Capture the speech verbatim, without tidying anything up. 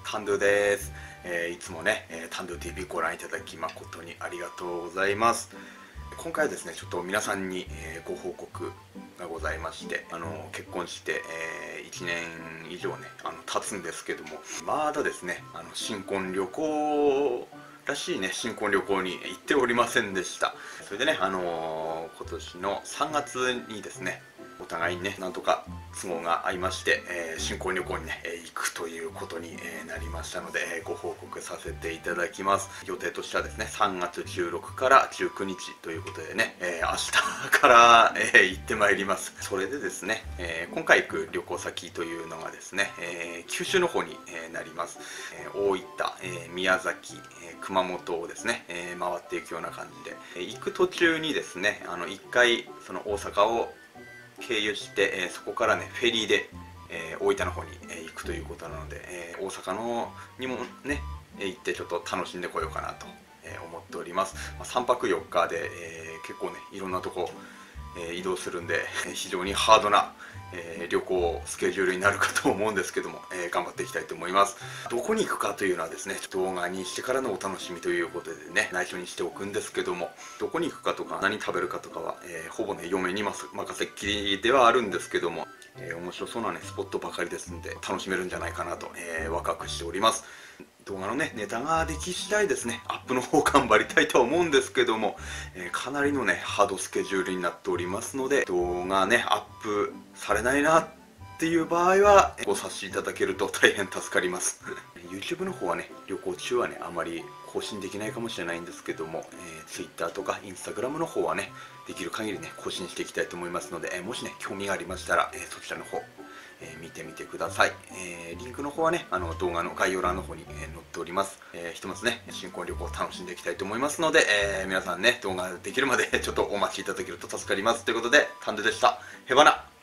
タンドゥです。えーいつもね、えータンドゥ ティーブイ ご覧いただき誠にありがとうございます。今回はですね、ちょっと皆さんに、えーご報告がございまして、あの結婚して、えーいちねん以上ね、あの経つんですけども、まだですね、あの新婚旅行らしいね、新婚旅行に行っておりませんでした。それでね、あのー今年のさんがつにですね、お互いにね、なんとか都合が合いまして、えー新婚旅行にね、えー行くということに、えーなりましたので、えーご報告させていただきます。予定としてはですね、さんがつじゅうろくからじゅうくにちということでね、えー明日から、えー行ってまいります。それでですね、えー今回行く旅行先というのがですね、えー九州の方に、えーなります。えー大分、えー宮崎、えー熊本をですね、えー回っていくような感じで、えー行く途中にですね、あのいっかいその大阪を経由して、えーそこからねフェリーで、えー大分の方に、えー行くということなので、えー大阪のにもね、えー行ってちょっと楽しんでこようかなと、えー思っております。まあ、さんぱくよっかで、えー結構ねいろんなとこ、えー移動するんで非常にハードな、えー旅行スケジュールになるかと思うんですけども、えー頑張っていきたいと思います。どこに行くかというのはですね、動画にしてからのお楽しみということでね、内緒にしておくんですけども、どこに行くかとか何食べるかとかは、えーほぼね嫁に任せっきりではあるんですけども、えー面白そうなねスポットばかりですんで楽しめるんじゃないかなと、えーワクワクしております。動画のねネタができ次第ですね、アップの方頑張りたいとは思うんですけども、えーかなりのねハードスケジュールになっておりますので、動画ねアップされないなっていう場合はご察しいただけると大変助かります。YouTube の方はね旅行中はねあまり更新できないかもしれないんですけども、えー、Twitter とか Instagram の方はねできる限りね更新していきたいと思いますので、えーもしね興味がありましたら、えーそちらの方えー見てみてください。えーリンクの方はね、あの動画の概要欄の方に、えー載っております。えーひとまずね、新婚旅行を楽しんでいきたいと思いますので、えー皆さんね、動画できるまでちょっとお待ちいただけると助かります。ということで、タンデでした。へばな。